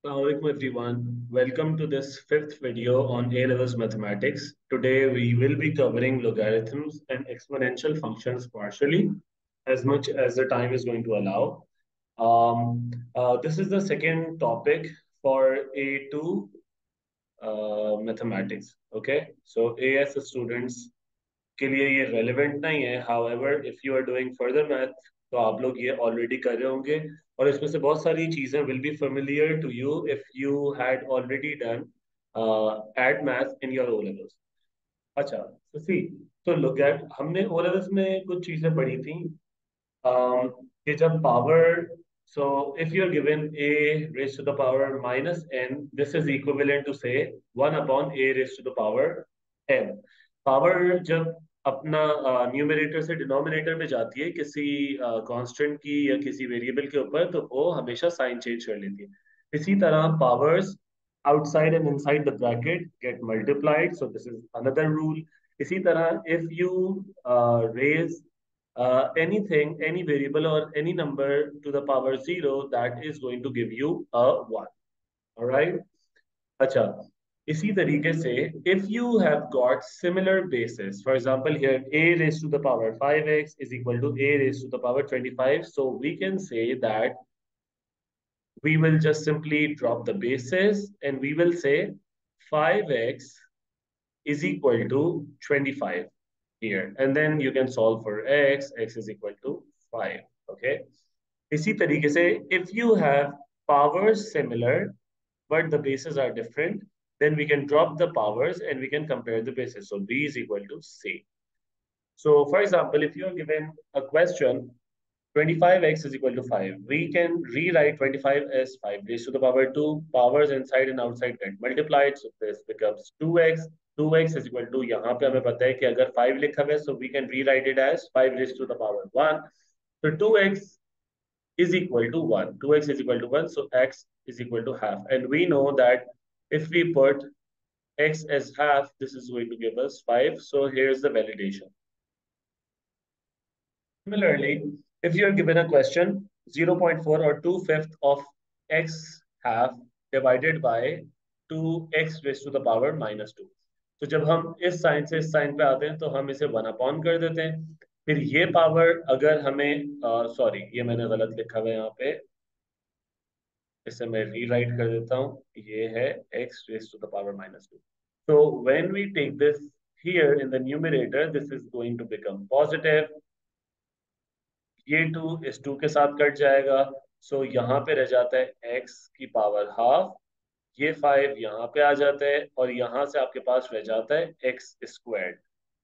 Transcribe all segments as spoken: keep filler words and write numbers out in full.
Assalamualaikum everyone. Welcome to this fifth video on A-levels mathematics. Today we will be covering logarithms and exponential functions partially, as much as the time is going to allow. Um, uh, this is the second topic for A two uh, mathematics. Okay, so A S students के लिए ये relevant नहीं है. However, if you are doing further math, तो आप लोग ये already कर रहे होंगे और इसमें से बहुत सारी चीजें will be familiar to you if you had already done uh, add math in your O levels. अच्छा, so see, तो look at हमने O levels में कुछ चीजें पढ़ी थी um, कि जब power, so if you're given a raised to the power minus n, this is equivalent to say one upon a raised to the power n. Power जब अपना न्यूमरेटर से डिनोमिनेटर में जाती है किसी कांस्टेंट की या किसी वेरिएबल के ऊपर, तो वो हमेशा साइन चेंज कर लेती है. इसी तरह powers outside and inside the bracket get multiplied, so this is another rule. इसी तरह if you uh, raise uh, anything, any variable or any number to the power zero, that is going to give you a one. All right. अच्छा, इसी तरीके से if you have got similar bases, for example here a raised to the power five x is equal to a raised to the power twenty-five, so we can say that we will just simply drop the bases and we will say five x is equal to twenty-five here, and then you can solve for x. X is equal to five. Okay. इसी तरीके से if you have powers similar but the bases are different, then we can drop the powers and we can compare the bases. So b is equal to c. So for example, if you are given a question twenty-five x is equal to five, we can rewrite twenty-five as five raised to the power two. Powers inside and outside get multiplied, so this becomes two x. two x is equal to, यहाँ पे हमें पता है कि अगर five लिखा हुआ है, so we can rewrite it as five raised to the power one. So two x is equal to one. two x is equal to one, so x is equal to half. And we know that if we put x as half, this is going to give us five. So here's the validation. Similarly, if you're given a question, zero point four or two fifth of x half divided by two x raised to the power minus two. तो जब हम इस sign से इस sign पे आते हैं तो हम इसे वन अपॉन कर देते हैं. फिर ये पावर अगर हमें सॉरी uh, ये मैंने गलत लिखा हुआ है यहाँ पे, इसे मैं रीराइट कर देता हूँ. ये है x raised to the power minus two. So when we take this here in the numerator, this is going to become positive. ये टू इस टू के साथ कट जाएगा, सो so यहाँ पे रह जाता है x की पावर हाफ. ये फाइव यहाँ पे आ जाता है और यहाँ से आपके पास रह जाता है x squared.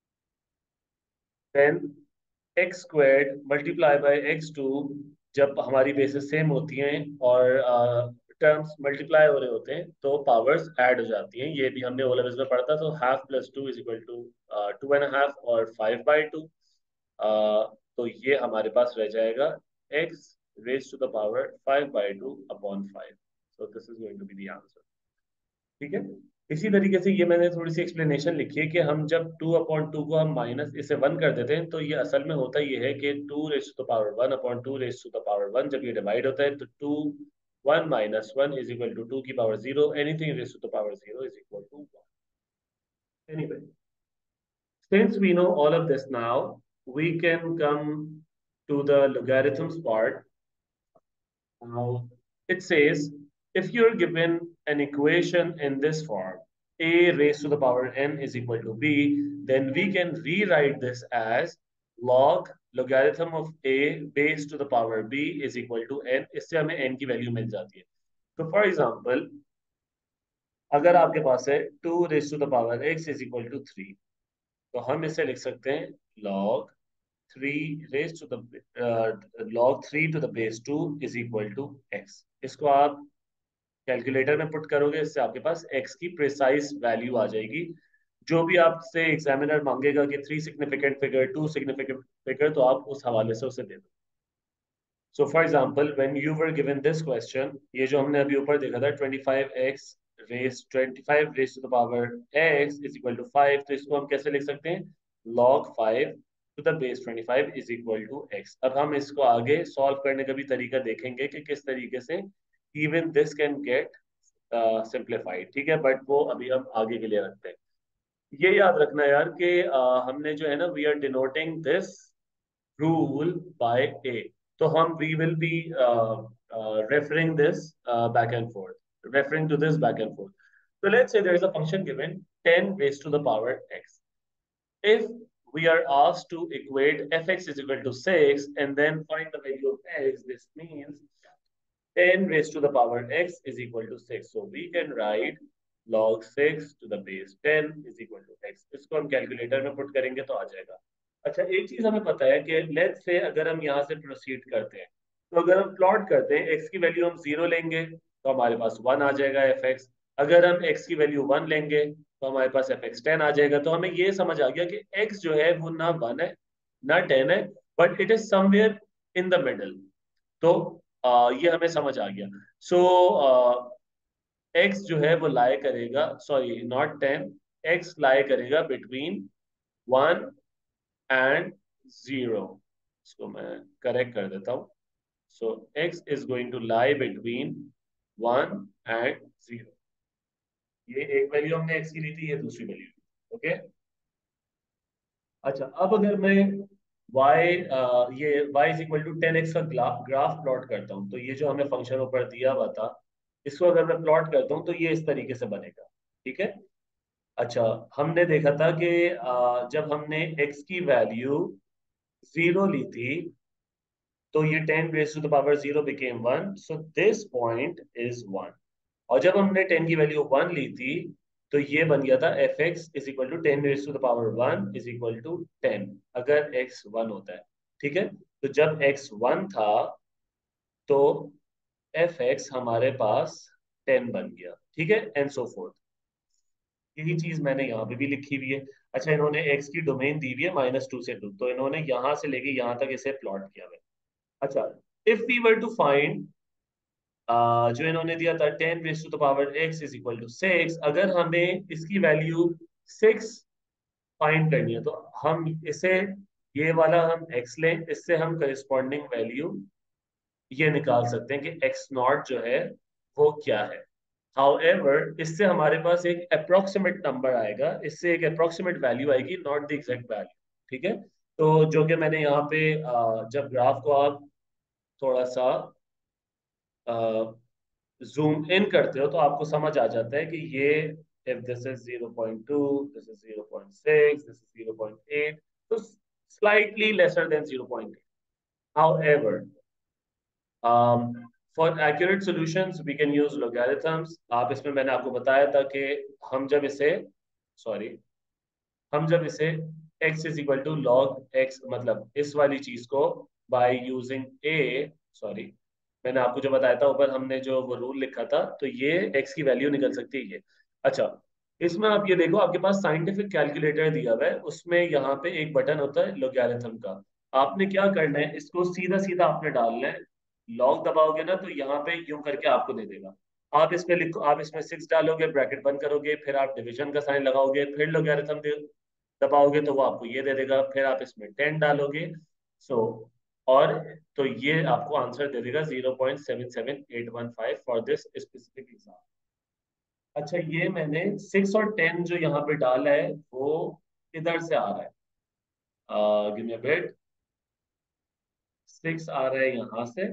Then x squared multiply by x two. जब हमारी बेसिस सेम होती हैं और टर्म्स मल्टीप्लाई हो रहे होते हैं तो पावर्स ऐड हो जाती हैं. ये भी हमने ओ लेवल्स में पढ़ा था. तो half plus two is equal to two and half और फाइव बाई टू. तो ये हमारे पास रह जाएगा x raised to the power five by two upon five. So this is going to be the answer. ठीक है. इसी तरीके से ये मैंने थोड़ी सी एक्सप्लेनेशन लिखी है कि हम जब टू अपॉन टू को हम माइनस इसे वन कर देते हैं तो ये असल में होता ये है कि two raise to the power one upon two raise to the power one जब ये डिवाइड होता है तो two one minus one is equal to two की power zero. Anything raise to the power zero is equal to one. Anyway, since we know all of this now, we can come to the logarithms part. Now, it says, if you're given an equation in this form, a raised to the power n is equal to b, then we can rewrite this as log logarithm of a base to the power b is equal to n. इससे हमें n की value मिल जाती है. So for example, अगर आपके पास है two raised to the power x is equal to three, तो हम इसे लिख सकते हैं log three raised to the uh, log three to the base two is equal to x. इसको आप कैलकुलेटर में पुट करोगे, इससे आपके पास x की प्रिसाइज वैल्यू आ जाएगी. जो भी आपसे एग्जामिनर मांगेगा कि three significant figure, two significant figure, तो आप उस हवाले से उसे दे दो. So for example when you were given this question, ये जो हमने अभी ऊपर देखा था twenty five x raise twenty five raise to the power x is equal to five, तो इसको हम कैसे लिख सकते हैं log five to the base twenty five is equal to x. अब हम इसको आगे सॉल्व करने का भी तरीका देखेंगे कि किस तरीके से even this can get simplified, ठीक है, बट वो अभी हम आगे के लिए रखते हैं। ये याद रखना यार कि uh, हमने जो है ना, we are denoting this rule by A. So hum, we will be uh, uh, referring this uh, back and forth, referring to this back and forth. So let's say there is a function given ten raised to the power x. If we are asked to equate fx is equal to six and then find the value of x, this means ten raised to the power x is equal to six. So we can write log six to the base ten is equal to x. इसको हम calculator में put करेंगे तो आ जाएगा। अच्छा, एक चीज हमें पता है कि लेट्स से अगर हम यहाँ से प्रोसीड करते हैं, तो अगर हम प्लॉट करते हैं x की वैल्यू हम जीरो लेंगे तो हमारे पास वन आ जाएगा एफ एक्स। अगर हम x की वैल्यू वन लेंगे तो हमारे पास एफ एक्स टेन आ जाएगा। तो हमें ये समझ आ गया कि x जो है वो ना वन है ना टेन है, but it is somewhere in the middle. तो आ, ये हमें समझ आ गया। सो एक्स जो है वो लाई करेगा, sorry not ten, x lie करेगा बिटवीन वन एंड जीरो। इसको मैं करेक्ट कर देता हूँ। So x is going to lie between one and zero. ये एक वैल्यू हमने एक्स की ली थी, ये दूसरी वैल्यू। ओके, अच्छा अब अगर मैं y uh, ये y is equal to ten x का ग्राफ प्लॉट करता हूँ, तो ये जो हमें फंक्शन ऊपर दिया हुआ था, इसको अगर मैं प्लॉट करता हूँ तो ये इस तरीके से बनेगा, ठीक है। अच्छा, हमने देखा था कि uh, जब हमने x की वैल्यू जीरो ली थी तो ये ten raise to the power zero became one, so this point is one. और जब हमने टेन की वैल्यू वन ली थी तो ये बन गया था f x is equal to ten raise to the power one is equal to ten, अगर एक्स वन होता है, ठीक है। तो जब एक्स वन था तो एफ एक्स हमारे पास टेन बन गया, ठीक है, एंड सो फोर्थ। यही चीज मैंने यहाँ पे भी लिखी हुई है। अच्छा, इन्होंने एक्स की डोमेन दी हुई है माइनस टू से टू, तो इन्होंने यहाँ से लेके यहाँ तक इसे प्लॉट किया हुआ है। अच्छा, if we were to find uh, जो इन्होंने दिया था ten raise to the power x is equal to six, अगर हमें इसकी वैल्यू सिक्स फाइंड करनी है तो हम इसे, ये वाला हम x लें, इससे हम करिस्पॉन्डिंग वैल्यू ये निकाल सकते हैं कि x नॉट जो है वो क्या है। हाउएवर इससे हमारे पास एक अप्रोक्सीमेट नंबर आएगा, इससे एक अप्रोक्सीमेट वैल्यू आएगी, नॉट द एग्जैक्ट वैल्यू, ठीक है। तो जो कि मैंने यहाँ पे अ, जब ग्राफ को आप थोड़ा सा जूम इन करते हो तो आपको समझ आ जाता है कि ये if this is zero point two, this is zero point six, this is zero point eight, so slightly lesser than zero point eight. However, um, for accurate solutions we can use logarithms. आप इसमें मैंने आपको बताया था कि हम जब इसे, सॉरी, हम जब इसे x is equal to log x, मतलब इस वाली चीज को बाय यूजिंग a, सॉरी, मैंने आपको जो बताया था ऊपर हमने जो वो रूल लिखा था, तो ये x की वैल्यू निकल सकती है ये। अच्छा, इसमें आप ये देखो आपके पास साइंटिफिक कैलकुलेटर दिया हुआ है, उसमें यहाँ पे एक बटन होता है लोगैरिथम का। आपने क्या करना है, इसको सीधा सीधा आपने डालना है। लॉग दबाओगे ना तो यहाँ पे यूं करके आपको दे देगा। आप इसमें लिखो, आप इसमें सिक्स डालोगे, ब्रैकेट बंद करोगे, फिर आप डिवीजन का साइन लगाओगे, फिर लोगैरिथम दबाओगे तो वो आपको ये दे देगा, फिर आप इसमें टेन डालोगे। सो और तो ये आपको आंसर दे देगा zero point seven seven eight one five for this specific exam. अच्छा, ये मैंने सिक्स और टेन जो यहाँ पे डाला है वो इधर से आ रहा है, give me a bit, six आ रहा है यहाँ से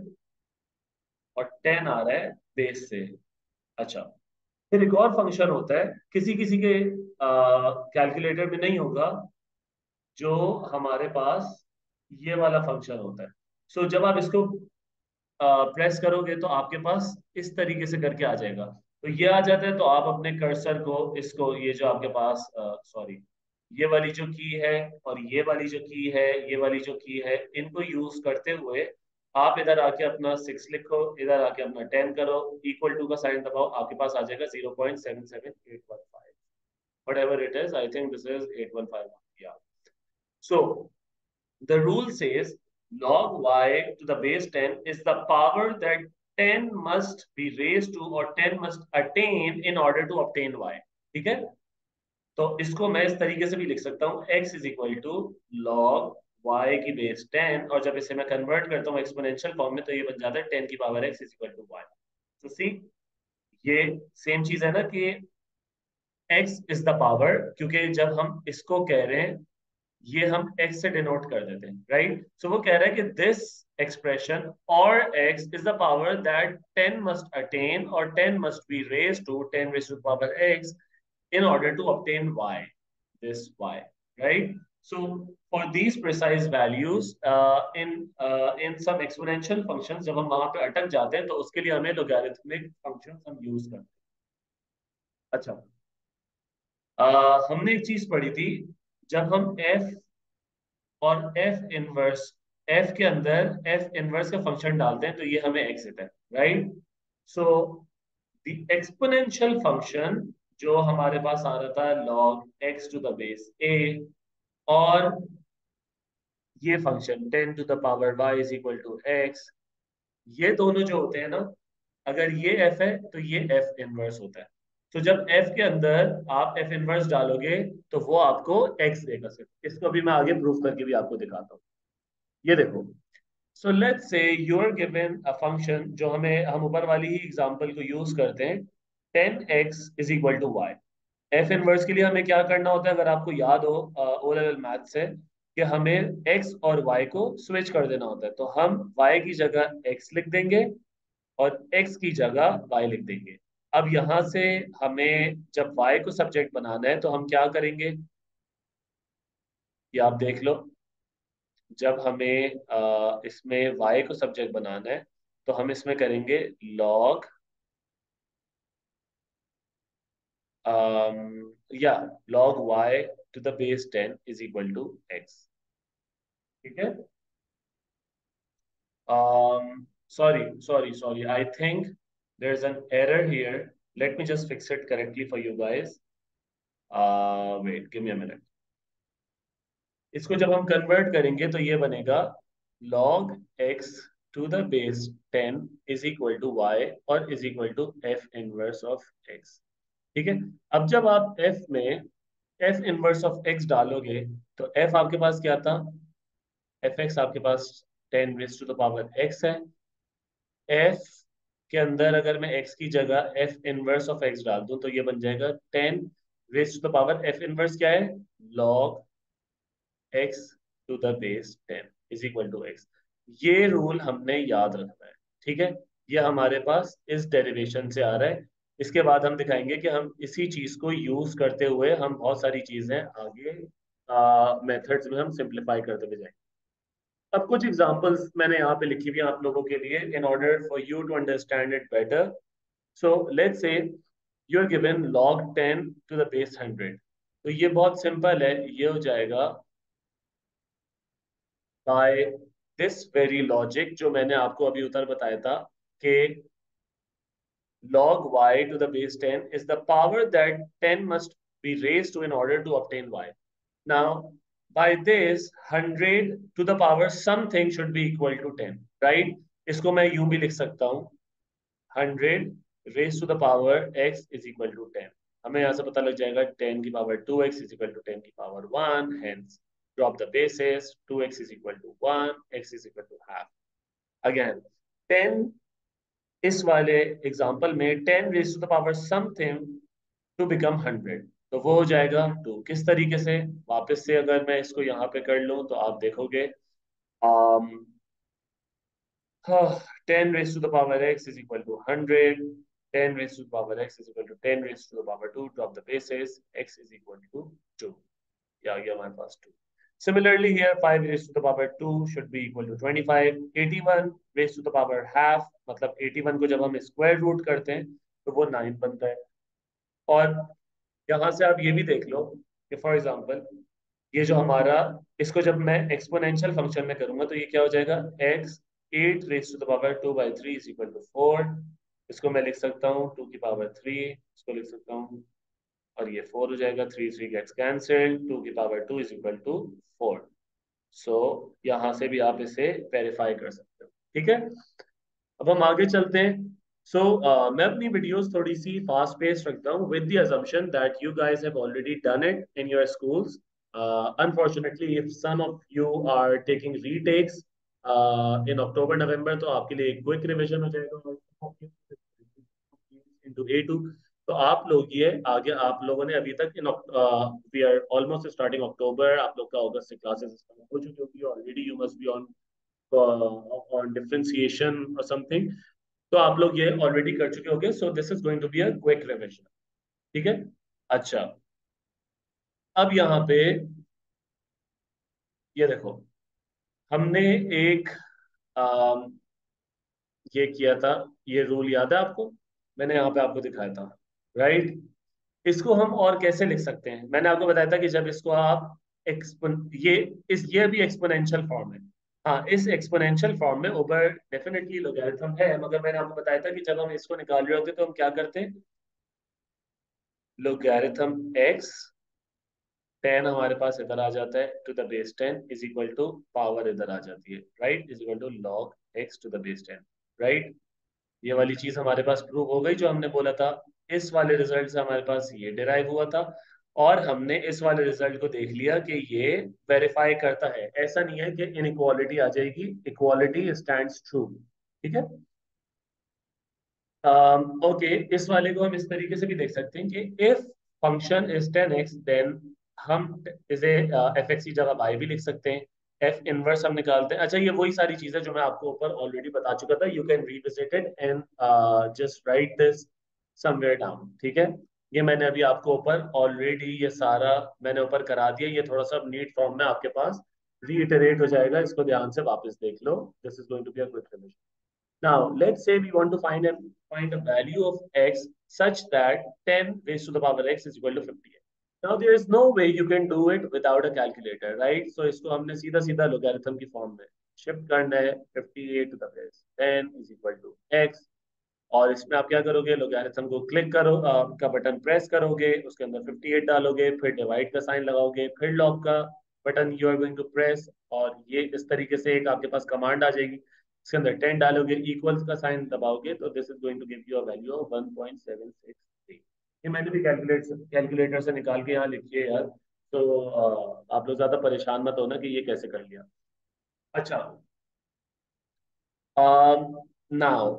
और टेन आ रहा है बेस से। अच्छा, फिर एक और फंक्शन होता है, किसी किसी के कैलकुलेटर में नहीं होगा, जो हमारे पास ये वाला फंक्शन होता है। सो so, जब आप इसको प्रेस करोगे तो आपके पास इस तरीके से करके आ जाएगा। तो ये आ जाता है तो आप अपने कर्सर को, इसको, ये जो आपके पास, सॉरी, ये वाली जो की है और ये वाली जो की है, ये वाली जो की है, इनको यूज करते हुए आप इधर आके अपना सिक्स लिखो, इधर आके अपना टेन करो, इक्वल टू का साइन दबाओ, आपके पास आ जाएगा zero point seven seven eight one five, whatever it is. I think this is eight one five. Yeah. So the rule says log y to the base ten is the power that ten must be raised to or ten must attain in order to obtain y. ठीक है, तो इसको मैं इस तरीके से भी लिख सकता हूँ, x is equal to log y की बेस टेन, और जब इसे मैं कन्वर्ट करता हूँ एक्सपोनेंशियल फॉर्म में तो ये बन जाता है टेन की power x is equal to y. तो सी, ये सेम चीज है ना कि x इज द पावर, क्योंकि जब हम इसको कह रहे हैं ये हम x से डिनोट कर देते हैं, राइट। सो वो कह रहा है कि दिस एक्सप्रेशन और x is the power that ten must attain और ten must be raise to ten raise to power x in order to obtain y, this y, right? So for these precise values uh, in uh, in some exponential functions, जब हम वहां पे अटक जाते हैं तो उसके लिए हमें logarithmic functions हम यूज करते हैं। अच्छा, uh, हमने एक चीज पढ़ी थी, जब हम f और f इनवर्स, f के अंदर f इनवर्स का फंक्शन डालते हैं तो ये हमें x देता है, right. So the exponential function जो हमारे पास आ रहा था log x to the base a, और ये function ten to the power y is equal to x, ये दोनों जो होते हैं ना, अगर ये f है तो ये f इनवर्स होता है। तो जब f के अंदर आप f इनवर्स डालोगे तो वो आपको x देगा सिर्फ। इसको भी मैं आगे प्रूफ करके भी आपको दिखाता हूँ। ये देखो, so let's say you are given a function, जो हमें हम ऊपर वाली ही एग्जांपल को यूज करते हैं, ten x is equal to y. F inverse के लिए हमें क्या करना होता है, अगर आपको याद हो ओ लेवल मैथ से, कि हमें x और y को स्विच कर देना होता है। तो हम y की जगह x लिख देंगे और x की जगह y लिख देंगे। अब यहां से हमें जब y को सब्जेक्ट बनाना है तो हम क्या करेंगे, ये आप देख लो। जब हमें अ, इसमें y को सब्जेक्ट बनाना है तो हम इसमें करेंगे log या log y to the base ten is equal to x, ठीक है। Um, sorry, sorry, sorry. I think there's an error here. Let me just fix it correctly for you guys. Uh, wait, give me a minute. इसको जब हम convert करेंगे तो ये बनेगा log x to the base ten is equal to y और is equal to f inverse of x, ठीक है। अब जब आप f में f इनवर्स ऑफ x डालोगे तो f आपके पास क्या था, fx आपके पास ten raise to the power x है। f के अंदर अगर मैं x की जगह f इनवर्स ऑफ x डाल दूं तो ये बन जाएगा ten raise to the power f inverse क्या है, log x to the base ten is equal to x। ये रूल हमने याद रखना है, ठीक है। ये हमारे पास इस डेरिवेशन से आ रहा है। इसके बाद हम दिखाएंगे कि हम इसी चीज को यूज करते हुए हम बहुत सारी चीजें आगे मेथड्स में हम सिंप्लीफाई करते हुए जाएंगे। अब कुछ एग्जांपल्स मैंने यहाँ पे लिखी हुई हैं आप लोगों के लिए, in order for you to understand it better. So let's say you are given log ten to the base hundred. तो ये बहुत सिंपल है, ये हो जाएगा बाय दिस वेरी लॉजिक जो मैंने आपको अभी उतर बताया था, कि log y to the base ten is the power that ten must be raised to in order to obtain y. Now, by this, hundred to the power something should be equal to ten, right? इसको मैं यूं भी लिख सकता हूँ, hundred raised to the power x is equal to ten. हमें यहाँ से पता लग जाएगा टेन की power two x is equal to ten की power one, hence drop the bases, two x is equal to वन, x is equal to half. Again, ten, इस वाले एग्जांपल में ten raise to the power something to become hundred, तो वो हो जाएगा to. किस तरीके से, वापस से अगर मैं इसको यहाँ पे कर लूं तो आप देखोगे ten raise to the power x is equal to hundred, ten raise to the power x is equal to ten raise to the power two, drop the bases, x is equal to two, या आ गया हमारे पास two. Similarly here five raised to the power two should be equal to twenty-five, eighty-one raised to the power half, मतलब eighty-one को जब हम square root करते हैं तो वो नाइन बनता है। और यहाँ से आप ये भी देख लो कि फॉर एग्जांपल ये जो हमारा, इसको जब मैं एक्सपोनेंशियल फंक्शन में करूंगा तो ये क्या हो जाएगा, x at raise to the power two by three is equal to four. इसको मैं लिख सकता हूँ टू की पावर थ्री, इसको लिख सकता हूँ और ये फोर हो जाएगा, three three gets cancelled, two की power two is equal to four. So यहाँ से भी आप इसे वेरीफाई कर सकते हो, ठीक है। अब हम आगे चलते हैं। सो so, uh, मैं अपनी वीडियोस थोड़ी सी फास्ट पेस रखता हूँ with the assumption that you guys have already done it in your schools. Unfortunately if some of you are taking retakes in October November तो आपके लिए एक क्विक रिवीजन हो जाएगा ए टू। तो आप लोग ये आगे आप लोगों ने अभी तक in we are almost starting October, आप लोग का अगस्त से क्लासेस स्टार्ट हो चुकी होगी already. You must be on on differentiation और समथिंग, तो आप लोग ये ऑलरेडी कर चुके होंगे। So this is going to be a quick revision, ठीक है। अच्छा, अब यहाँ पे ये देखो, हमने एक अम, ये किया था, ये रूल याद है आपको, मैंने यहाँ पे आपको दिखाया था, राइट। इसको हम और कैसे लिख सकते हैं, मैंने आपको बताया था कि जब इसको आप एक्सपोन ये इस ये भी एक्सपोनेंशियल फॉर्म है। हाँ, इस एक्सपोनेंशियल फॉर्म में ऊपर डेफिनेटली लोगैरिथम है, मगर मैंने आपको बताया था कि जब हम इसको निकाल रहे होते तो हम क्या करते हैं, लोगैरिथम एक्स टेन हमारे पास इधर आ जाता है to the base ten is equal to power इधर आ जाती है, right, is equal to log x to the base ten, right. ये वाली चीज हमारे पास प्रूव हो गई जो हमने बोला था। इस वाले रिजल्ट से हमारे पास ये डिराइव हुआ था, और हमने इस वाले रिजल्ट को देख लिया कि ये वेरीफाई करता है। ऐसा नहीं है कि इनइक्वालिटी आ जाएगी, इक्वालिटी स्टैंड्स ट्रू, ठीक है। ओके, इस वाले को हम इस तरीके से भी देख सकते हैं कि if function is ten x then हम इसे एफ एक्स की जगह बाई भी लिख सकते हैं। एफ इनवर्स हम निकालते हैं। अच्छा, ये वही सारी चीजें जो मैं आपको ऊपर ऑलरेडी बता चुका था, you can revisit it and just write this somewhere down, ठीक है। ये मैंने अभी आपको ऊपर ऑलरेडी ये सारा मैंने ऊपर करा दिया, ये थोड़ा सा नीट फॉर्म में आपके पास रीइटरेट हो जाएगा, इसको ध्यान से वापस देख लो। This is going to be a quick revision. Now, let's say we want to find a find a value of x such that ten raised to the power x is equal to fifty-eight. Now, there is no way you can do it without a calculator, right? So, इसको हमने सीधा सीधा logarithm की form में shift करना है। fifty-eight to the base ten is equal to x, और इसमें आप क्या करोगे, लोगैरिथम को क्लिक करो, uh, का बटन प्रेस करोगे, उसके अंदर fifty-eight डालोगे, फिर डिवाइड का साइन लगाओगे, फिर लॉग का button you are going to press, और ये इस तरीके से एक आपके पास कमांड आ जाएगी, इसके अंदर टेन डालोगे, इक्वल्स का साइन दबाओगे, तो this is going to give you a value of one point seven six three. ये मैंने भी कैलकुलेट कैलकुलेटर से निकाल के यहाँ लिखी है यार, तो uh, आप लोग ज्यादा परेशान मत होना कि ये कैसे कर लिया। अच्छा, नाउ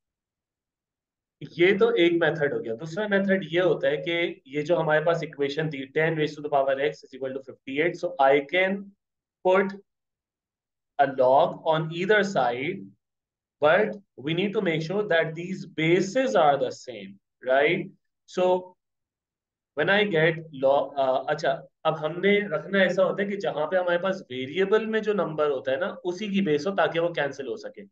ये तो एक मेथड हो गया। दूसरा मेथड ये होता है कि ये जो हमारे पास इक्वेशन थी ten raise to the power x is equal to fifty eight, so I can put a log on either side, but we need to make sure that these bases are the same, right? So when I get log uh, अच्छा, अब हमने रखना ऐसा होता है कि जहां पे हमारे पास वेरिएबल में जो नंबर होता है ना उसी की बेस हो, ताकि वो कैंसिल हो सके।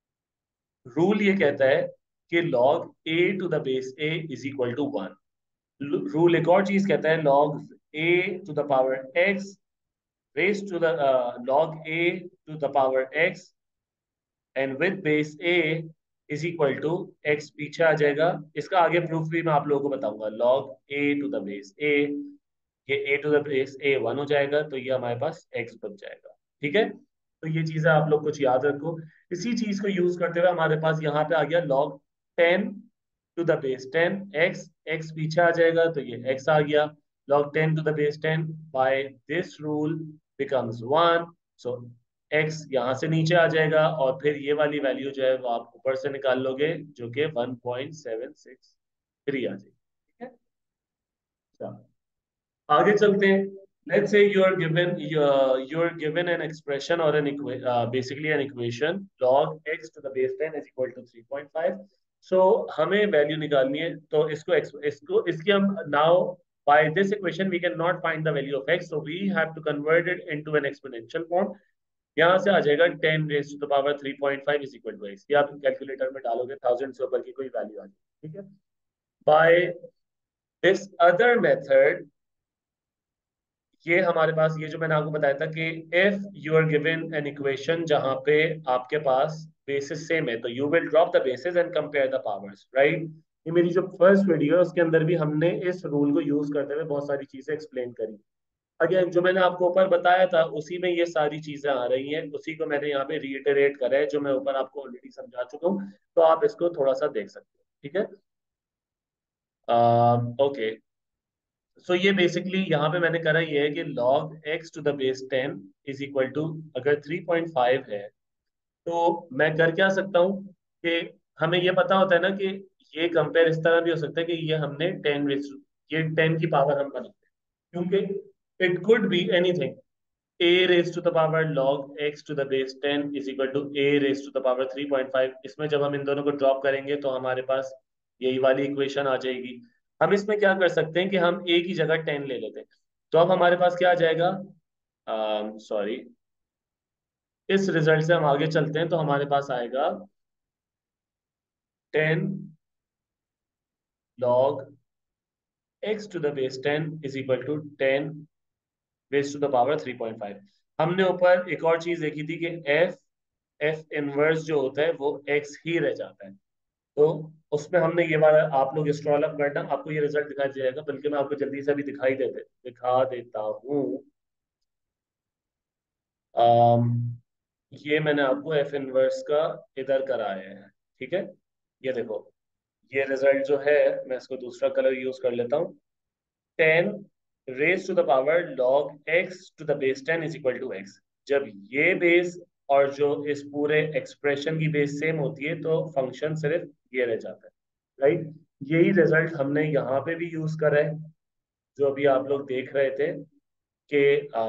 रूल ये कहता है कि log a to the base a is equal to one. Rule एक और चीज कहता है, log a to the power x raised to the uh, log a to the power x and with base a is equal to x पीछे आ जाएगा। इसका आगे प्रूफ भी मैं आप लोगों को बताऊंगा। log a to the base a, ये a to the base a one हो जाएगा, तो ये हमारे पास x बच जाएगा, ठीक है। तो ये चीजें आप लोग कुछ याद रखो। इसी चीज को यूज करते हुए हमारे पास यहाँ पे आ गया log ten to the base ten x, x पीछे आ जाएगा तो ये x आ गया। log ten to the base ten by this rule becomes one, so x यहाँ से नीचे आ जाएगा, और फिर ये वाली वैल्यू जो है वो आप ऊपर से निकाल लोगे, जो कि one point seven six three आ जाएगी, ठीक है। अच्छा, आगे चलते हैं। Let's say you are given you are, you are given an expression or an equa uh, basically an equation log x to the base ten is equal to three point five. So हमें value निकालनी है, तो इसको ex- इसको इसकी हम now by this equation we cannot find the value of x, so we have to convert it into an exponential form. यहाँ से आ जाएगा ten raise to the power three point five is equal to x, ये आप calculator में डालोगे thousand से ऊपर की कोई वैल्यू आ जाएगी, ठीक है। बाय दिस अदर मेथड, ये हमारे पास ये जो मैंने आपको बताया था कि if you are given an equation जहां पे आपके पास बेसिस सेम है, तो you will drop the basis and compare the powers, right. ये मेरी जो फर्स्ट वीडियो है उसके अंदर भी हमने इस रूल को यूज करते हुए बहुत सारी चीजें एक्सप्लेन करी। अगेन जो मैंने आपको ऊपर बताया था उसी में ये सारी चीजें आ रही हैं, उसी को मैंने यहाँ पे रीइटरेट करा है, जो मैं ऊपर आपको ऑलरेडी समझा चुका हूँ, तो आप इसको थोड़ा सा देख सकते हो, ठीक है। ओके, सो ये बेसिकली यहाँ पे मैंने करा ये है कि log x to the base ten is equal to, अगर थ्री पॉइंट फाइव है तो मैं कर क्या सकता हूँ कि हमें ये पता होता है ना कि ये कंपेयर इस तरह भी हो सकता है कि ये हमने टेन रेस ये टेन की पावर हम बनाते हैं, क्योंकि it could be anything. a raised to the power log x to the base ten is equal to a raised to the power three point five. इसमें जब हम इन दोनों को ड्रॉप करेंगे तो हमारे पास यही वाली इक्वेशन आ जाएगी। हम इसमें क्या कर सकते हैं कि हम a की जगह टेन ले लेते हैं। तो अब हमारे पास क्या आ जाएगा, सॉरी, इस रिजल्ट से हम आगे चलते हैं तो हमारे पास आएगा ten log x to the base ten is equal to ten raised to the power three point five. हमने ऊपर एक और चीज देखी थी कि f f इनवर्स जो होता है वो x ही रह जाता है। तो उसमें हमने ये वाला, आप लोग स्क्रॉल अप करना, आपको ये रिजल्ट दिखाई देगा, बल्कि मैं आपको जल्दी से भी दिखाई देते दिखा देता हूँ। अम, ये मैंने आपको एफ इनवर्स का इधर कराया है, ठीक है। ये देखो, ये रिजल्ट जो है, मैं इसको दूसरा कलर यूज कर लेता हूँ। Ten raise to the power log x to the base ten is equal to x. जब ये बेस और जो इस पूरे एक्सप्रेशन की बेस सेम होती है तो फंक्शन सिर्फ ये रह जाता है, राइट। यही रिजल्ट हमने यहाँ पे भी यूज करा है, जो अभी आप लोग देख रहे थे कि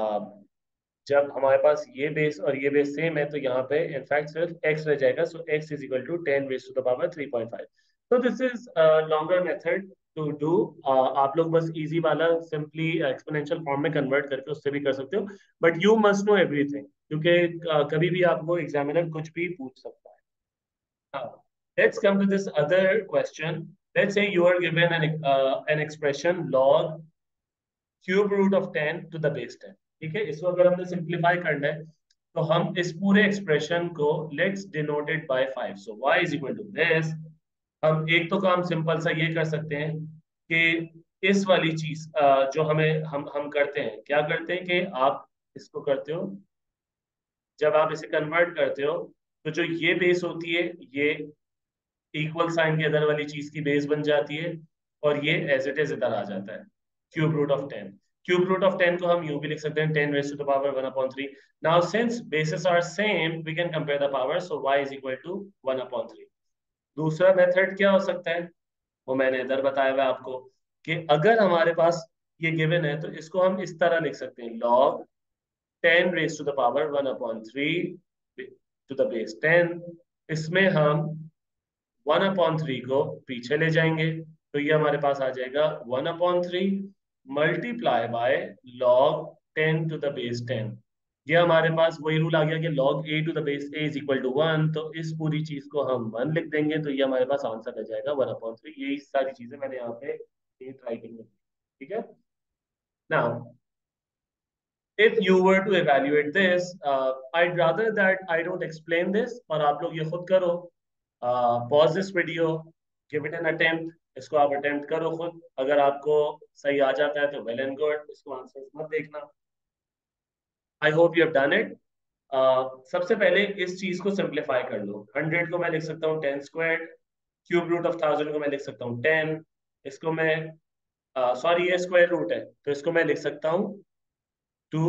जब हमारे पास ये बेस और ये बेस सेम है तो यहाँ पे इनफैक्ट सिर्फ x रह जाएगा। So x is equal to ten raise to the power three point five. तो this is longer method to do. आप लोग बस इजी वाला सिंपली एक्सपोनेंशियल फॉर्म में कन्वर्ट करके उससे भी कर सकते हो, but you must know everything, क्योंकि uh, कभी भी आपको एग्जामिनर कुछ भी पूछ सकता है। Now, let's come to this other question. Let's say you are given an, uh, an expression log cube root of ten to the base ten. ठीक है, इसको अगर हमने सिंप्लीफाई करना है तो हम इस पूरे एक्सप्रेशन को let's denoted by five. So y is equal to this. हम एक तो काम सिंपल सा ये कर सकते हैं कि इस वाली चीज अ, जो हमें हम हम करते हैं, क्या करते हैं कि आप इसको करते हो, जब आप इसे कन्वर्ट करते हो तो जो ये बेस होती है ये इक्वल साइन के इधर वाली चीज की बेस बन जाती है, और ये एज इट इज इधर आ जाता है, cube root of ten. Cube root of ten को हम यूं भी लिख सकते हैं, ten raise to the power one upon three. Now since basis are same we can compare the power, so y is equal to one upon three. दूसरा method क्या हो सकता है, वो मैंने इधर बताया हुआ है आपको, कि अगर हमारे पास ये गिवन है तो इसको हम इस तरह लिख सकते हैं, log ten raise to the power one upon three to the base ten. इसमें हम वन अपॉन थ्री को पीछे ले जाएंगे तो ये हमारे पास आ जाएगा one upon three multiply by log ten to the base ten. ये हमारे पास वही रूल आ गया कि log a to the base a is equal to one, तो इस पूरी चीज को हम वन लिख देंगे तो ये हमारे पास आंसर आ जाएगा वन अपॉन थ्री। यही सारी चीजें मैंने यहाँ पे एट राइटिंग में, ठीक है। Now if you were to evaluate this, uh, I'd rather that I don't explain this और आप लोग ये खुद करो। uh, pause this video, give it an attempt, इसको आप अटेम्प्ट करो खुद। अगर आपको सही आ जाता है तो वेल एंड गुड, इसको आंसर मत देखना। I hope you have done it. सबसे पहले इस चीज को सिंप्लीफाई कर लो। हंड्रेड को मैं लिख सकता हूँ ten square, cube root of thousand को मैं लिख सकता हूँ टेन। इसको मैं, सॉरी uh, ये स्क्वायर रूट है तो इसको मैं लिख सकता हूँ two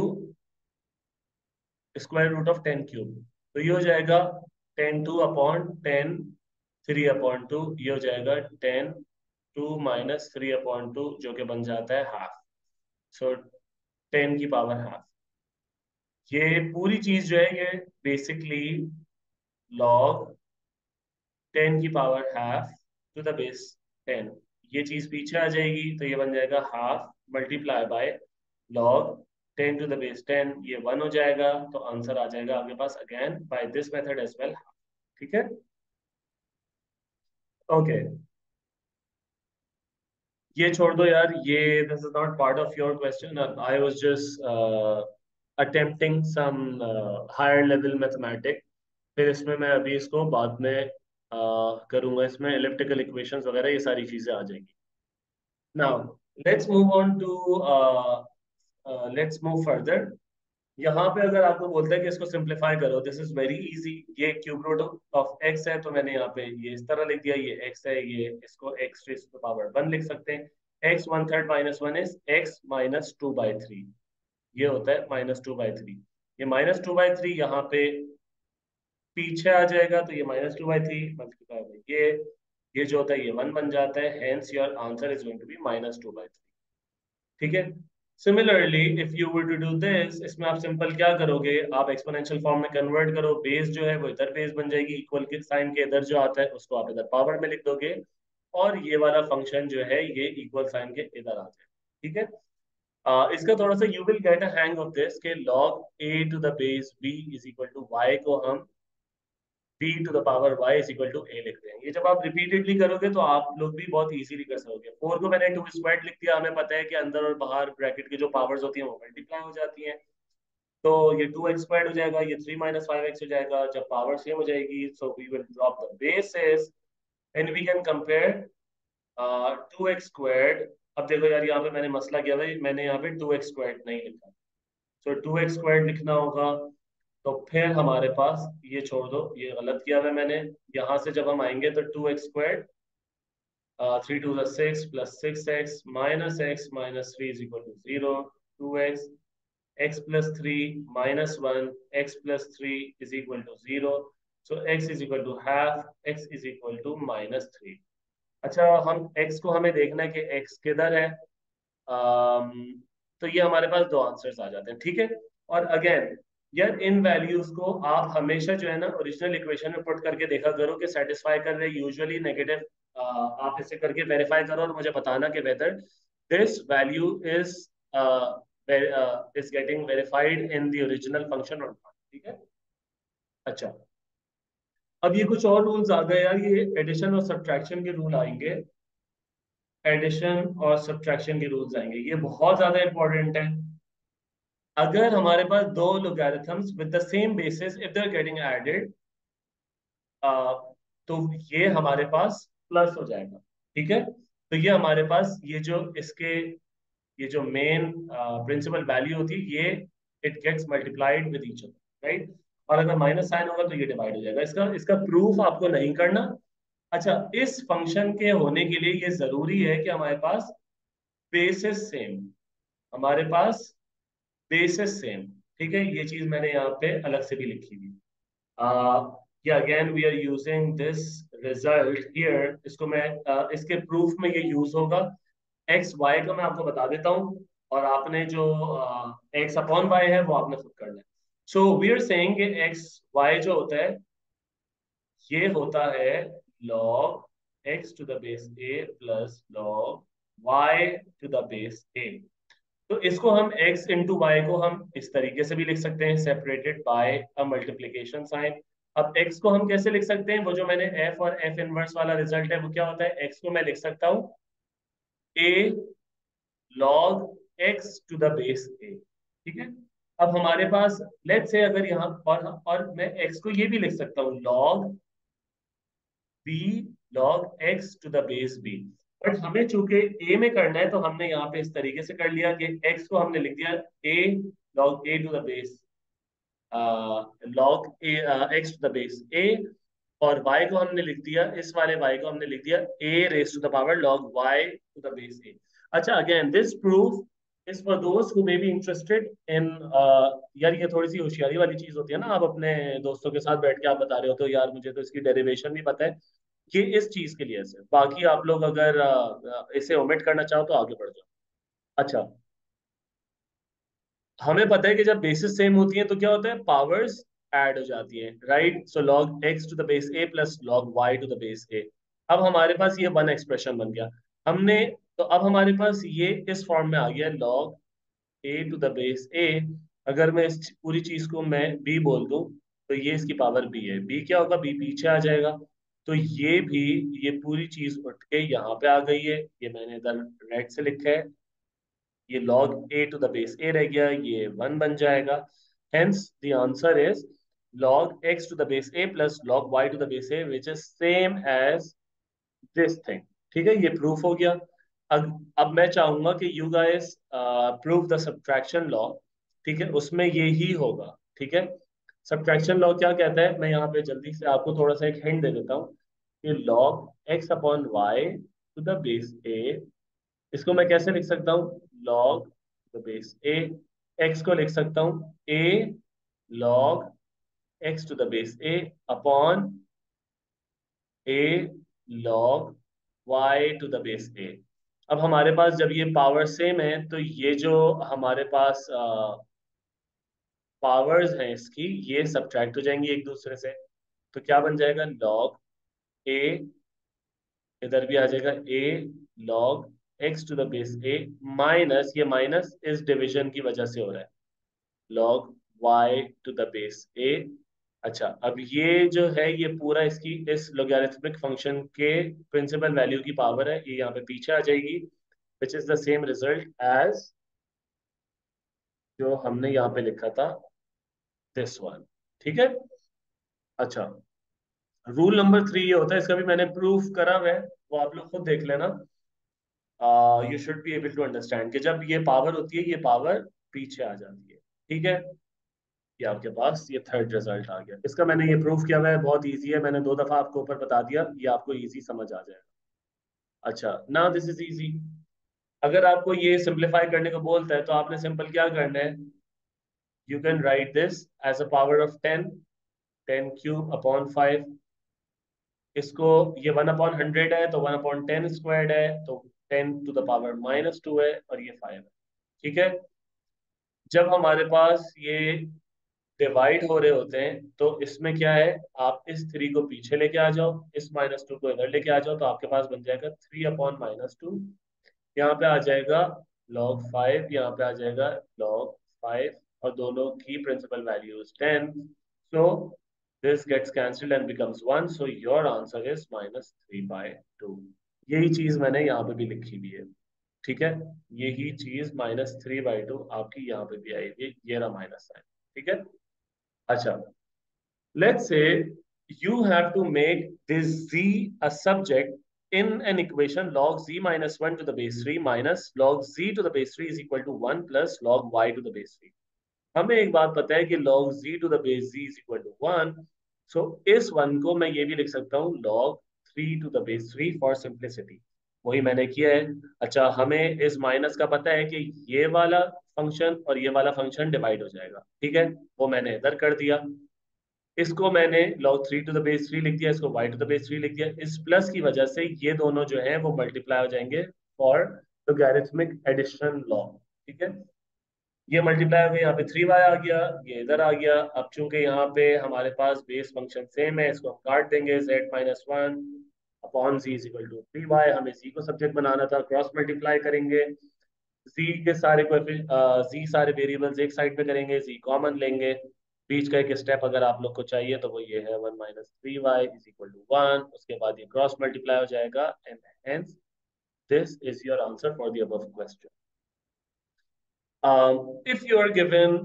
square root of ten cube. तो ये हो जाएगा ten two upon ten three upon two, ये हो जाएगा ten two minus three upon two, जो कि बन जाता है हाफ। सो टेन की पावर हाफ। ये पूरी चीज जो है ये बेसिकली लॉग टेन की power half to the base ten. ये चीज पीछे आ जाएगी तो ये बन जाएगा half multiply by log ten to the base ten, ये वन हो जाएगा तो आंसर आ जाएगा आपके पास again by this method as well. ठीक है, ओके, ये छोड़ दो यार, ये this is not part of your question. I was just attempting some higher level mathematics. फिर इसमें मैं अभी इसको बाद में uh, करूंगा, इसमें एलिप्टिकल इक्वेशंस वगैरह ये सारी चीजें आ जाएंगी। Now let's move on to let's move further. यहाँ पे अगर आपको बोलता है कि इसको सिंप्लीफाई करो, दिस इज वेरी इजी। ये क्यूब रूट ऑफ एक्स है तो मैंने यहाँ पे ये इस तरह लिख दिया, ये एक्स है, ये इसको x raise to the power one लिख सकते हैं। X one third minus one is x minus two by three, ये होता है माइनस टू बाई थ्री। ये माइनस टू बाई थ्री यहाँ पे पीछे आ जाएगा तो ये minus two by three multiply by ये, ये जो होता है ये वन बन जाता है, hence your answer is going to be minus two by three. ठीक है। Similarly if you were to do this, इसमें आप सिंपल क्या करोगे, आप एक्सपोनेंशियल फॉर्म में कन्वर्ट करो, बेस जो है वो इधर बेस बन जाएगी, इक्वल के साइन के इधर जो आता है उसको आप इधर पावर में लिख दोगे, और ये वाला फंक्शन जो है ये इक्वल साइन के इधर आ जाए। ठीक है। uh, इसका थोड़ा सा you will get a hang of this के log a to the base b is equal to y को हम b to the power y is equal to a लिखते हैं। ये जब आप रिपीटेडली करोगे तो आप लोग भी बहुत इजीली कर सकोगे। फोर को मैंने टू स्क्वायर लिख दिया, हमें पता है कि अंदर और बाहर ब्रैकेट की जो पावर्स होती हैं वो मल्टीप्लाई हो जाती हैं, तो ये टू एक्स स्क्वायर हो जाएगा, ये थ्री माइनस फाइव एक्स हो जाएगा। जब पावर सेम हो जाएगी so we will drop the basis and we can compare two x squared. अब देखो यार, यहाँ पे मैंने मसला किया था, मैंने यहाँ पे टू एक्स स्क्वायर्ड नहीं लिखा, सो टू एक्स स्क्वायर्ड लिखना होगा। तो फिर हमारे पास, ये छोड़ दो, ये गलत किया हुआ है मैंने। यहाँ से जब हम आएंगे तो two x squared, three two six plus six x minus x minus three is equal to zero, two x x plus three minus one x plus three is equal to zero, so x is equal to half x is equal to minus three. अच्छा, हम x को हमें देखना है कि x किधर है। अम, तो ये हमारे पास दो आंसर्स आ जाते हैं। ठीक है। और अगेन यार, इन वैल्यूज को आप हमेशा जो है ना ओरिजिनल इक्वेशन में पुट करके देखा करो कि सेटिस्फाई कर रहे, यूजुअली नेगेटिव। आप इसे करके वेरीफाई करो और मुझे बताना कि whether this value is is getting verified in the original function और नॉट। ठीक है। अच्छा, अब ये कुछ और रूल्स आ गए यार, ये एडिशन और सब्ट्रैक्शन के रूल आएंगे। एडिशन और सब्ट्रैक्शन के रूल्स आएंगे, ये बहुत ज्यादा इंपॉर्टेंट है। अगर हमारे पास दो logarithms with the same basis if they are getting added, तो ये हमारे पास प्लस हो जाएगा। ठीक है। तो ये हमारे पास ये जो इसके ये जो मेन प्रिंसिपल वैल्यू होती है ये it gets multiplied with each other, right. और अगर माइनस साइन होगा तो ये डिवाइड हो जाएगा। इसका इसका प्रूफ आपको नहीं करना। अच्छा, इस फंक्शन के होने के लिए ये जरूरी है कि हमारे पास बेसिस सेम, हमारे पास बेसिस सेम। ठीक है, ये चीज मैंने यहाँ पे अलग से भी लिखी हुई। uh, yeah, again we are using this result here। इसको मैं uh, इसके प्रूफ में ये यूज होगा। एक्स वाई का मैं आपको बता देता हूँ, और आपने जो एक्स अपॉन वाई है वो आपने खुद करना है। सो वी आर सेइंग कि एक्स वाई जो होता है ये होता है log x to the base a plus log y to the base a। तो इसको हम x इंटू वाई को हम इस तरीके से भी लिख सकते हैं, separated by a multiplication sign. अब x को हम कैसे लिख सकते हैं, वो जो मैंने f और f इनवर्स वाला रिजल्ट है वो क्या होता है, x को मैं लिख सकता हूँ a log x to the base a। ठीक है। अब हमारे पास लेट्स से अगर यहाँ, और और मैं x को ये भी लिख सकता हूँ log b log x to the base b। But हमें चूंकि a में करना है तो हमने यहाँ पे इस तरीके से कर लिया कि x को हमने लिख दिया a log a to the base log a x to the base a, और y को हमने लिख दिया, इस वाले y को हमने लिख दिया a raise to the power log y to the base a। अच्छा, again this proof is for those who may be interested in, यार ये थोड़ी सी होशियारी वाली चीज होती है ना, आप अपने दोस्तों के साथ बैठ के आप बता रहे हो तो यार मुझे तो इसकी डेरिवेशन भी पता है, ये इस चीज के लिए है। बाकी आप लोग अगर अ, इसे ओमिट करना चाहो तो आगे बढ़ जाओ। अच्छा, हमें पता है कि जब बेसिस सेम होती हैं तो क्या होता है, पावर्स ऐड हो जाती हैं, right. So log x to the base a plus log y to the base a। अब हमारे पास ये वन एक्सप्रेशन बन गया। हमने, तो अब हमारे पास ये इस फॉर्म में आ गया log a to the base a। अगर मैं इस पूरी चीज को मैं b बोल दूं तो ये इसकी पावर b है, b क्या होगा, b पीछे आ जाएगा। तो ये भी, ये पूरी चीज उठ के यहाँ पे आ गई है, ये मैंने इधर रेड से लिखा है। ये log a to the base a रह गया, ये वन बन जाएगा। Hence the answer is log x to the base a plus log y to the base a which is same as this thing. ठीक है, ये प्रूफ हो गया। अब अब मैं चाहूंगा कि you guys prove the subtraction law. ठीक है, उसमें ये ही होगा। ठीक है। सब्ट्रैक्शन लॉ क्या कहता है, मैं यहाँ पे जल्दी से आपको थोड़ा सा एक हिंट दे देता हूँ कि log x upon y to the base a, इसको मैं कैसे लिख सकता हूँ, log the base a। x को लिख सकता हूँ a log x to the base a upon a log y to the base a. अब हमारे पास जब ये पावर सेम है तो ये जो हमारे पास पावर्स हैं इसकी ये सब्ट्रैक्ट हो जाएंगी एक दूसरे से। तो क्या बन जाएगा, लॉग ए, इधर भी आ जाएगा a log x to the base a, minus ये माइनस इस डिवीजन की वजह से हो रहा है, log y to the base a. अच्छा, अब ये जो है ये पूरा इसकी इस लोगरिथमिक फंक्शन के प्रिंसिपल वैल्यू की पावर है, ये यहाँ पे पीछे आ जाएगी, which is the same result as जो हमने यहाँ पे लिखा था, दिस वन। ठीक है। अच्छा, रूल नंबर थ्री ये होता है, इसका भी मैंने प्रूफ करा हुआ है, वो आप लोग खुद देख लेना। You should be able to understand कि जब ये पावर होती है ये पावर पीछे आ जाती है। ठीक है, ये आपके पास ये थर्ड रिजल्ट आ गया, इसका मैंने ये प्रूफ किया हुआ है, बहुत इजी है, मैंने दो दफा आपको ऊपर बता दिया, ये आपको इजी समझ आ जाएगा। अच्छा, नाउ दिस इज इजी। अगर आपको ये सिंप्लीफाई करने को बोलता है तो आपने सिंपल क्या करना है, you can write this as a power of ten, ten cube upon five. इसको ये वन अपॉन हंड्रेड है तो वन अपॉन टेन स्क्वायर्ड है, तो ten to the power minus two है, और ये फाइव है। ठीक है। जब हमारे पास ये डिवाइड हो रहे होते हैं तो इसमें क्या है, आप इस थ्री को पीछे लेके आ जाओ, इस माइनस टू को इधर लेके आ जाओ, तो आपके पास बन जाएगा थ्री अपॉन माइनस टू, यहाँ पे आ जाएगा लॉग फाइव, यहाँ पे आ जाएगा लॉग फाइव, और दोनों की principal values ten, so this gets cancelled and becomes one, so your answer is minus three by two. यही चीज मैंने यहाँ पे भी लिखी हुई है। ठीक है, यही चीज माइनस थ्री बाई टू आपकी यहाँ पे भी आई हुई है, ये रहा माइनस साइन। ठीक है। अच्छा, let's say you have to make this z a subject in an equation log z minus one to the base three minus log z to the base three is equal to one plus log y to the base three। हमें एक बात पता है कि log z to the base z is equal to one, so इस one को मैं ये भी लिख सकता हूँ log three to the base three for simplicity। वही मैंने किया है। अच्छा, हमें इस माइनस का पता है कि ये वाला फंक्शन और ये वाला फंक्शन डिवाइड हो जाएगा, ठीक है, वो मैंने इधर कर दिया। इसको मैंने log three to the base three लिख दिया, इसको y to the base three लिख दिया, इस प्लस की वजह से ये दोनों जो है वो मल्टीप्लाई हो जाएंगे फॉर लोगरिथमिक एडिशन लॉ। ठीक है, ये मल्टीप्लाई हो गया, यहाँ पे थ्री वाई आ गया, ये इधर आ गया। अब चूंकि यहाँ पे हमारे पास बेस फंक्शन सेम है, इसको हम काट देंगे, z minus one upon z is equal to three y, हमें जी को सब्जेक्ट बनाना था, क्रॉस मल्टीप्लाई करेंगे, जी के सारे जी सारे वेरिएबल्स एक साइड पे करेंगे, जी कॉमन लेंगे, बीच का एक स्टेप अगर आप लोग को चाहिए तो वो ये है, one minus three y is equal to one, उसके बाद ये क्रॉस मल्टीप्लाई हो जाएगा, and hence this is your answer for the above question. um, if you are given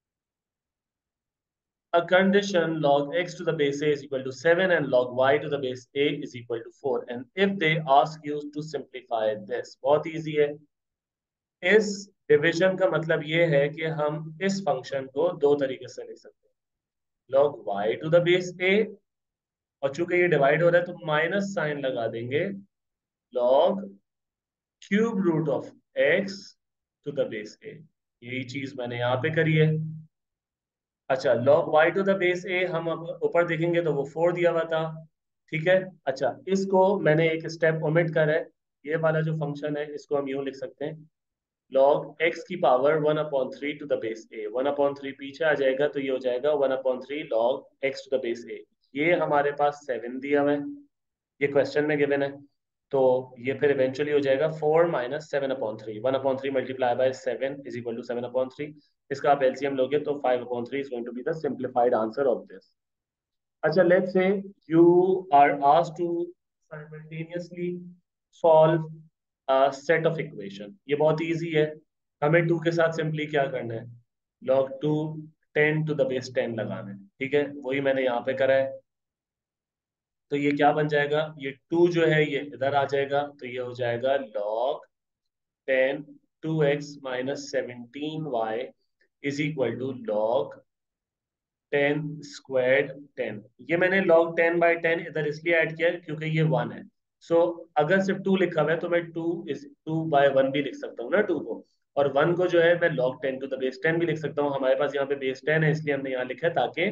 a condition log x to the base a is equal to seven and log y to the base a is equal to four, and if they ask you to simplify this, बहुत easy है। इस division का मतलब ये है कि हम इस फंक्शन को दो तरीके से लिख सकते हैं, log y to the base a, और चूंकि ये डिवाइड हो रहा है तो माइनस साइन लगा देंगे, log cube root of x to the base a। यही चीज मैंने यहाँ पे करी है। अच्छा, log y to the base a हम अब ऊपर देखेंगे तो वो फोर दिया हुआ था। ठीक है। अच्छा, इसको मैंने एक स्टेप ओमिट करा है, ये वाला जो फंक्शन है इसको हम यूं लिख सकते हैं, log x की power one upon three to the base a, one upon three पीछे आ जाएगा तो ये हो जाएगा one upon three log x to the base a। ये हमारे पास सेवन दिया हुआ है, ये क्वेश्चन में गिवन है, तो ये फिर इवेंचुअली हो जाएगा four minus seven upon three, one upon three multiply by seven is equal to seven upon three. इसका आप एलसीएम लोगे तो five upon three is going to be the simplified answer of this. अच्छा, let's say you are asked to simultaneously solve a set of equation, ये बहुत easy है। हमें to के साथ सिंपली क्या करना है, log two ten to the base ten लगाना है। ठीक है, वही मैंने यहाँ पे करा है। तो ये क्या बन जाएगा, ये टू जो है ये इधर आ जाएगा, तो ये हो जाएगा log ten two x minus seventeen y is equal to log ten squared ten. ये मैंने log टेन बाई टेन इधर इसलिए ऐड किया है क्योंकि ये वन है। सो so, अगर सिर्फ टू लिखा हुआ है तो मैं two is two by one भी लिख सकता हूँ ना टू को, और वन को जो है मैं log ten to the base ten भी लिख सकता हूँ। हमारे पास यहाँ पे बेस टेन है इसलिए हमने यहाँ लिखा है ताकि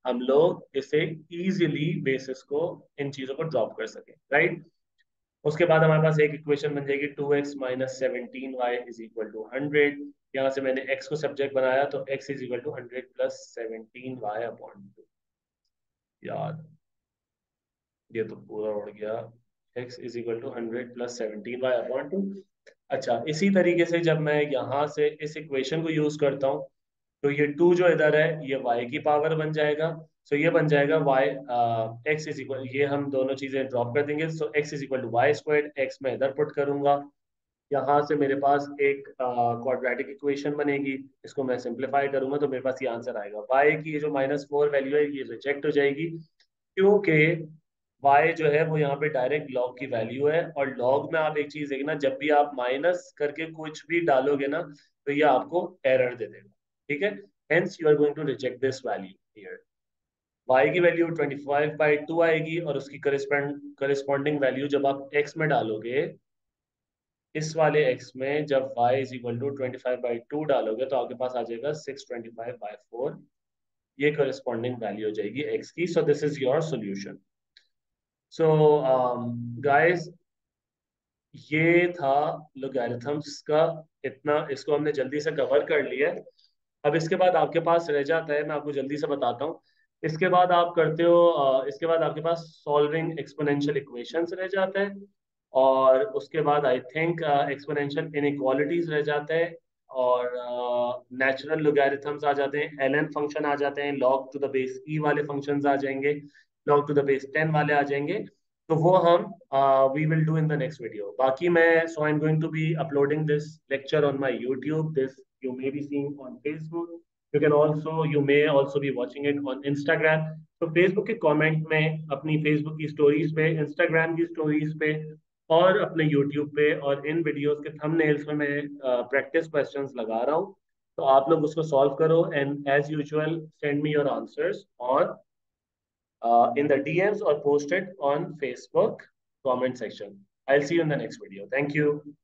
हम लोग इसे इजीली बेसिस को इन चीजों को ड्रॉप कर सके, राइट। उसके बाद हमारे पास एक इक्वेशन बन जाएगी two x minus seventeen y is equal to hundred. यहाँ से मैंने x को सब्जेक्ट बनाया तो x is equal to hundred plus seventeen y upon two. यार ये तो पूरा उड़ गया। x is equal to hundred plus seventeen y upon two. अच्छा, इसी तरीके से जब मैं यहाँ से इस इक्वेशन को यूज करता हूँ तो ये टू जो इधर है ये y की पावर बन जाएगा। सो ये बन जाएगा y एक्स इज इक्वल, ये हम दोनों चीजें ड्रॉप कर देंगे। So x is equal to y square, x में इधर पुट करूंगा। यहाँ से मेरे पास एक क्वाड्रेटिक इक्वेशन बनेगी, इसको मैं सिंप्लीफाई करूंगा तो मेरे पास ये आंसर आएगा। y की ये जो माइनस फोर वैल्यू है ये रिजेक्ट हो जाएगी, क्योंकि y जो है वो यहाँ पे डायरेक्ट log की वैल्यू है, और log में आप एक चीज देखना, जब भी आप माइनस करके कुछ भी डालोगे ना तो ये आपको एरर दे देगा, ठीक है। Hence you are going to reject this value here. y की value twenty five by two आएगी, और उसकी करस्पॉन्डिंग वैल्यू जब आप x में डालोगे, इस वाले x में जब y is equal to twenty five by two डालोगे तो आपके पास आ जाएगा six twenty five by four. ये करस्पॉन्डिंग वैल्यू हो जाएगी x की। So this is your solution. So guys, ये था लोगैरिथम्स का, इतना इसको हमने जल्दी से कवर कर लिया है। अब इसके बाद आपके पास रह जाता है, मैं आपको जल्दी से बताता हूँ। इसके बाद आप करते हो अ, इसके बाद आपके पास सॉल्विंग एक्सपोनेंशियल इक्वेशंस रह जाता है, और उसके बाद आई थिंक एक्सपोनेंशियल इनइक्वालिटीज रह जाते हैं, और नेचुरल लोगैरिथम्स आ जाते हैं, एल एन फंक्शन आ जाते हैं, log to the base e वाले फंक्शंस आ जाएंगे, log to the base ten वाले आ जाएंगे। तो वो हम we will do in the next video. बाकी मैं so I am going to be uploading this lecture on my YouTube, this you may be seeing on Facebook, you can also you may also be watching it on Instagram। तो Facebook के comment में अपनी Facebook की stories पे, Instagram की stories पे, और अपने यूट्यूब पे, और इन वीडियोस के थंबनेल्स में मैं प्रैक्टिस क्वेश्चंस लगा रहा हूँ। तो आप लोग उसको सॉल्व करो, and as usual send me your answers on in the D Ms or post it on Facebook comment section। I'll see you in the next video. Thank you.